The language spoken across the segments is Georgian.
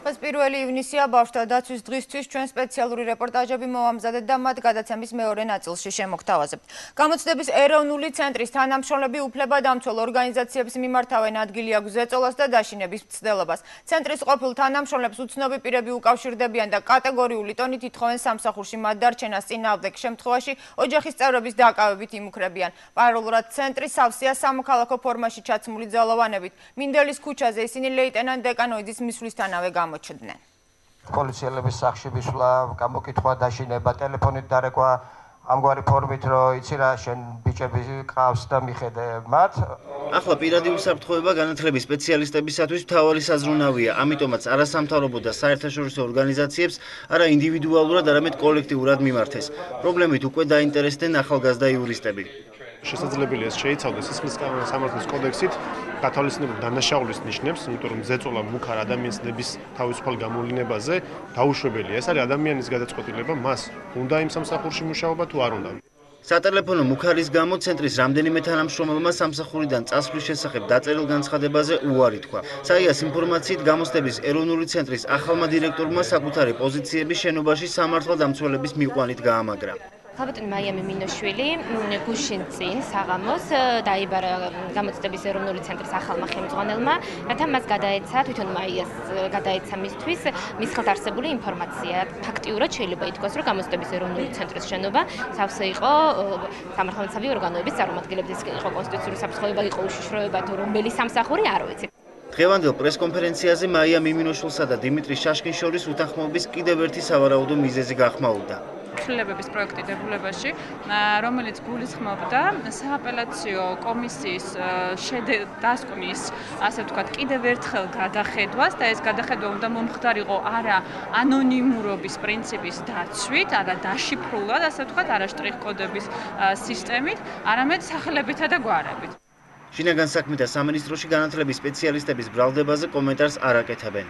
დღეს 1 ივნისია ბავშვთა დაცვის დღისთვის ჩვენ სპეციალური რეპორტაჟები მოვამზადეთ და მათ გადაცემის მეორე ნაწილში შემოგთავაზებთ. გამოცდების ეროვნული ცენტრის თანამშრომლები უფლებადამცველ ორგანიზაციებს მიმართავენ ადგილი აქვს ზეწოლას და დაშინების მცდელობას. ცენტრის ყოფილ თანამშრომლებს უცნობი პირები უკავშირდებიან და კატეგორიული ტონით ითხოვენ სამსახურში მათ დარჩენას წინააღმდეგ შემთხვევაში ოჯახის წევრების დაკავებით იმუქრებიან. პარალელურად ცენტრი სავსეა სამოქალაქო ფორმაში ჩაცმული ძალოვანებით. მინდელის ქუჩაზე ისინი ლეიტენანტ დეკანოიძის მისვლისთანავე გამოჩნდნენ. პოლიციელების სახლში მისვლა, გამოკითხვა, დაშინება, ტელეფონით დარეკვა, ამგვარი ფორმით რომ იცი რა შენ ბიჭები ყავს და მიხედე მათ. ახლა პირადი უსაფრთხოება განათლების სპეციალისტებისათვის მთავარი საზრუნავია, ამიტომაც არასამთავრობო და საერთაშორისო ორგანიზაციებს არა ინდივიდუალურად, არამედ კოლექტიურად მიმართეს. პრობლემით უკვე დაინტერესდნენ ახალგაზრდა იურისტები. შესაძლებელია შეიცავდეს სისხლის სამართლის კოდექსით გათავისუფლებული დანაშაულის ნიშნებს, იმიტომ რომ ზეწოლა მუქარ ადამიანის თავისუფალ გამოვლინებაზე დაუშვებელია. ეს არის ადამიანის გადაწყვეტილება, მას უნდა იმ სამსახურში მუშაობა თუ არ უნდა. სატელეფონო მუქარის გამო ცენტრის რამდენიმე თანამშრომელმა სამსახურიდან წასვლის შესახებ დაწერილ განცხადებაზე უარი თქვა. საიას ინფორმაციით გამოცდების ეროვნული ცენტრის ახალმა დირექტორმა საკუთარი პოზიციების შენობაში სამართალდამცველების მიყვანით გაამაგრა. ხალბატონი მაია მიმინოშვილი გუშინ წინ საღამოს დაიბარა გამოცდების ეროვნული ცენტრის ახალმა ხელმძღვანელმა, რათა მას გადაეცა თვითონ მაიას გადაეცა მისთვის მის ხელთ არსებული ინფორმაცია. ფაქტიურად შეიძლება ითქვას, რომ გამოცდების ეროვნული ცენტრის შენობა სავსე იყო სამართალმცავი ორგანოების წარმომადგენლების, იყო კონსტიტუციური საფრთხეობა, იყო უშიშროება თუ რომელი სამსახური არ ვიცი. დღევანდელ პრესკონფერენციაზე მაია მიმინოშვილსა და დიმიტრი შაშკინს შორის უთანხმოების კიდევ ერთი სავარაუდო მიზეზი გახმაურდა. ცვლილებების პროექტი დებულებაში, რომელიც გულისხმობდა სააპელაციო კომისიის დასკვნის, ასე ვთქვათ, კიდევ ერთხელ გადახედვას და ეს გადახედვა უნდა მომხდარიყო არა ანონიმურობის პრინციპის დაცვით, არა დაშიფრულად, ასე ვთქვათ, არა შტრიხ-კოდების სისტემით, არამედ სახელებითა და გვარებით. შინაგან საქმეთა სამინისტროში განათლების სპეციალისტების ბრალდებაზე კომენტარს არ აკეთებენ.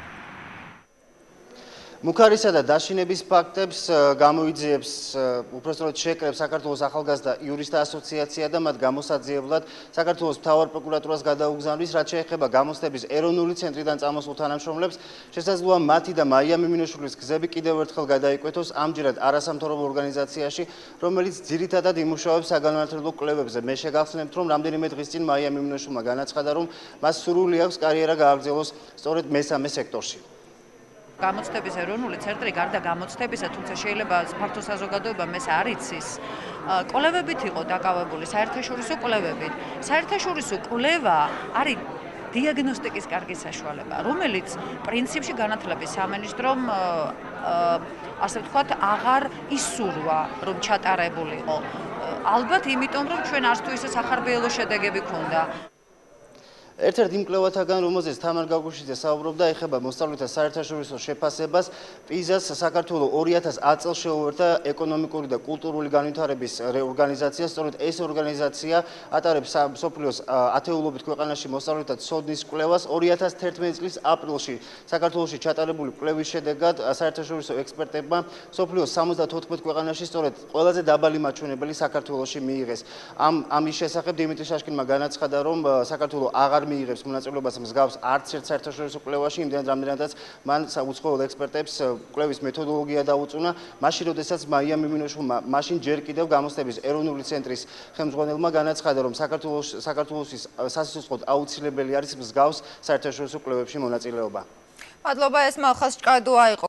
მუქარისა და დაშინების ფაქტებს გამოიძიებს უпростоროდ შეკრებს საქართველოს ახალგაზრდა იურისტთა ასოციაცია და მათ გამოსაძიებლად საქართველოს მთავარ პროკურატურას გადაუგზავნის, რაც შეეხება გამოცდების ეროვნული ცენტრიდან წამოსულ თანამშრომლებს, შესაძლოა მათი და მაია მიმინოშვილის გზები კიდევ ერთხელ გადაიკვეთოს ამჯერად არასამთავრობო ორგანიზაციაში, რომელიც ძირითადად იმუშავებს საგანმანათლებლო კვლევებზე. მე შეგახსენებთ, რომ რამდენიმე დღის წინ მაია მიმინოშვილმა განაცხადა, რომ მას სურვილი აქვს კარიერა გააგრძელოს სწორედ მესამე სექტორში. გამოცდების ეროვნული ცენტრი გარდა გამოცდებისა, თუმცა შეიძლება ფართო საზოგადოებამ ეს არ იცის, კვლევებით იყო დაკავებული, საერთაშორისო კვლევებით. საერთაშორისო კვლევა არის დიაგნოსტიკის კარგი საშუალება, რომელიც პრინციპში განათლების სამინისტრომ ასე ვთქვათ, აღარ ისურვა, რომ ჩატარებულიყო. ალბათ იმიტომ, რომ ჩვენ არც თუ ისე სახარბიელო შედეგები ქონდა. ერთ-ერთ იმ კვლევათაგან, რომელზეც თამარ გაგუშიძე საუბრობდა, ეხება მოსწავლეთა საერთაშორისო შეფასებას, პიზას საქართველოს 2010 წელს შეუერთდა ეკონომიკური და კულტურული განვითარების ორგანიზაცია. სწორედ ეს ორგანიზაცია ატარებს მსოფლიოს ათეულობით ქვეყანაში მოსწავლეთა ცოდნის კვლევას. 2011 წლის aprილში საქართველოში ჩატარებული კვლევის შედეგად საერთაშორისო ექსპერტებმა მსოფლიოს 74 ქვეყანაში სწორედ ყველაზე დაბალი მაჩვენებელი საქართველოში მიიღეს. ამის შესახებ დიმიტრი შაშკინმა განაცხადა, რომ საქართველოს აღარ მიიღებს მონაწილეობას მსგავს არც ერთ საერთაშორისო კვლევაში, იმდენად რამდენადაც მან უცხოელ ექსპერტებს კვლევის მეთოდოლოგია დაუწუნა. მაშინ, როდესაც მაია მიმინოშვილმა მაშინ ჯერ კიდევ გამოცდების ეროვნული ცენტრის ხელმძღვანელმა განაცხადა, რომ საქართველოსთვის სასიცოცხლოდ აუცილებელი არის მსგავს საერთაშორისო კვლევებში მონაწილეობა. მადლობა, ეს მალხაზ ჭკადოა იყო.